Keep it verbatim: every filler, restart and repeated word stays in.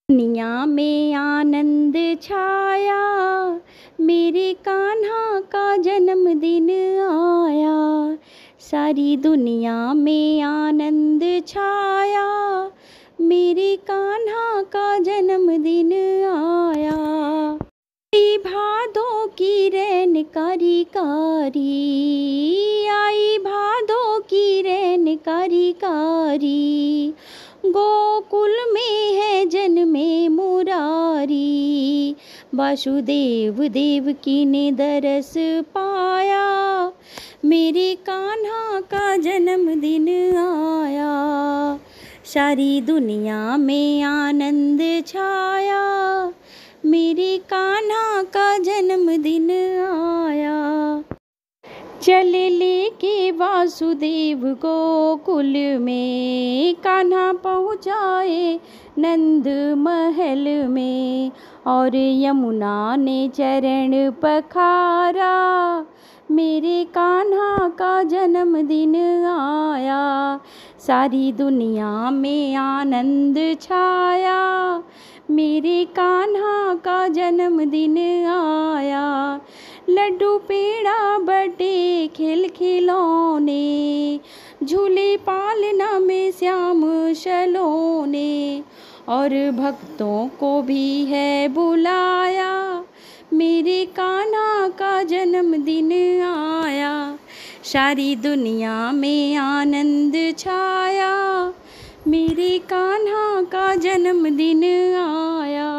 दुनिया में आनंद छाया, मेरे कान्हा का जन्मदिन आया। सारी दुनिया में आनंद छाया, मेरे कान्हा का जन्मदिन आया। आई भादों की रैन कारी कारी, आई भादों की रैन कारी कारी, गोकुल में है जन्मे मुरारी। वासुदेव देवकी ने दरस पाया, मेरे कान्हा का जन्मदिन आया। सारी दुनिया में आनंद छाया, मेरे कान्हा का जन्मदिन आया। चले लेके वासुदेव गोकुल में, कान्हा पहुँचाए नंद महल में। और यमुना ने चरण पखारा, मेरे कान्हा का जन्मदिन आया। सारी दुनिया में आनंद छाया, मेरे कान्हा का जन्मदिन आया। लड्डू पेड़ा बटे खिल खिलौने, झूले पालना में श्याम सलोने। और भक्तों को भी है बुलाया, मेरे कान्हा का जन्मदिन आया। सारी दुनिया में आनंद छाया, मेरे कान्हा का जन्मदिन आया।